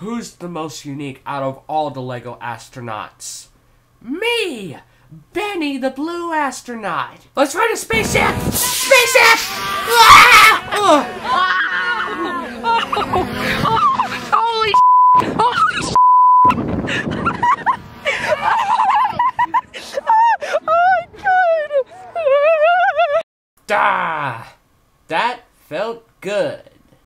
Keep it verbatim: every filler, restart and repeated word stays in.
who's the most unique out of all the Lego astronauts? Me! Benny the Blue Astronaut! Let's ride a spaceship! Spaceship! Ah! Oh. Holy Holy Oh my god! Ah! That felt good.